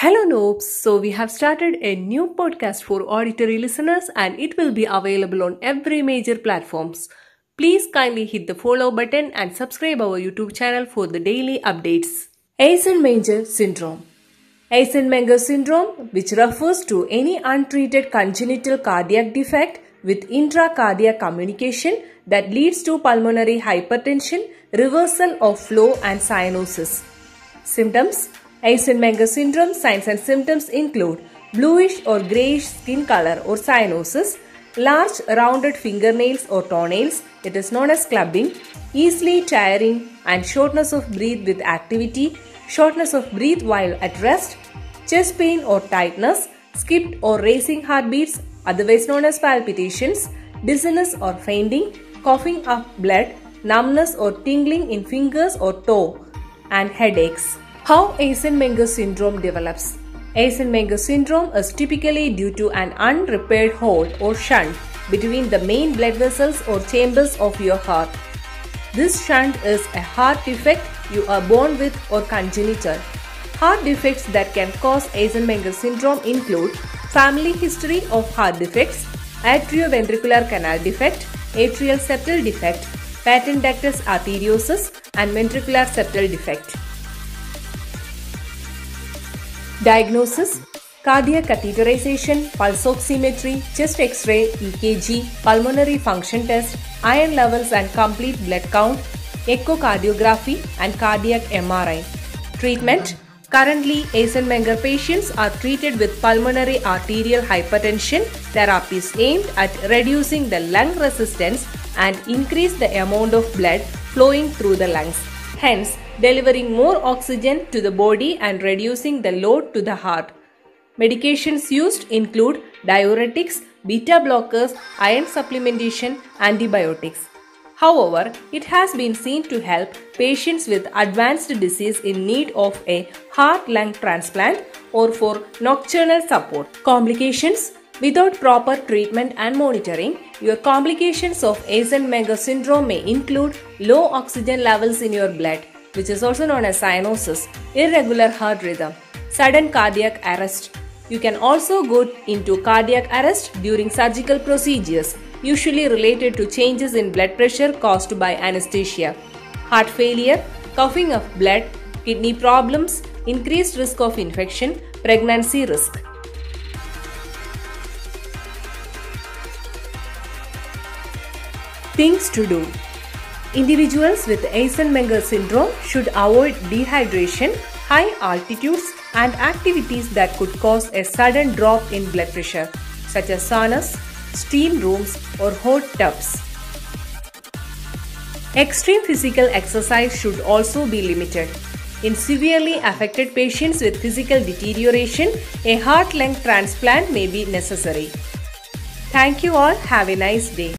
Hello, Noobs. So, we have started a new podcast for auditory listeners and it will be available on every major platforms. Please kindly hit the follow button and subscribe our YouTube channel for the daily updates. Eisenmenger syndrome. Eisenmenger syndrome, which refers to any untreated congenital cardiac defect with intracardiac communication that leads to pulmonary hypertension, reversal of flow and cyanosis. Symptoms: Eisenmenger syndrome signs and symptoms include bluish or grayish skin color or cyanosis, large rounded fingernails or toenails, it is known as clubbing, easily tiring and shortness of breath with activity, shortness of breath while at rest, chest pain or tightness, skipped or racing heartbeats, otherwise known as palpitations, dizziness or fainting, coughing up blood, numbness or tingling in fingers or toe, and headaches. How Eisenmenger syndrome develops? Eisenmenger syndrome is typically due to an unrepaired hole or shunt between the main blood vessels or chambers of your heart. This shunt is a heart defect you are born with or congenital. Heart defects that can cause Eisenmenger syndrome include family history of heart defects, atrioventricular canal defect, atrial septal defect, patent ductus arteriosus, and ventricular septal defect. Diagnosis: cardiac catheterization, pulse oximetry, chest X-ray, EKG, pulmonary function test, iron levels and complete blood count, echocardiography and cardiac MRI. Treatment: currently, Eisenmenger patients are treated with pulmonary arterial hypertension therapies aimed at reducing the lung resistance and increase the amount of blood flowing through the lungs, hence delivering more oxygen to the body and reducing the load to the heart. Medications used include diuretics, beta blockers, iron supplementation, antibiotics. However, it has been seen to help patients with advanced disease in need of a heart-lung transplant or for nocturnal support. Complications: without proper treatment and monitoring, your complications of Eisenmenger syndrome may include low oxygen levels in your blood, which is also known as cyanosis, irregular heart rhythm, sudden cardiac arrest. You can also go into cardiac arrest during surgical procedures, usually related to changes in blood pressure caused by anesthesia, heart failure, coughing of blood, kidney problems, increased risk of infection, pregnancy risk. Things to do: individuals with Eisenmenger syndrome should avoid dehydration, high altitudes, and activities that could cause a sudden drop in blood pressure, such as saunas, steam rooms, or hot tubs. Extreme physical exercise should also be limited. In severely affected patients with physical deterioration, a heart-lung transplant may be necessary. Thank you all. Have a nice day.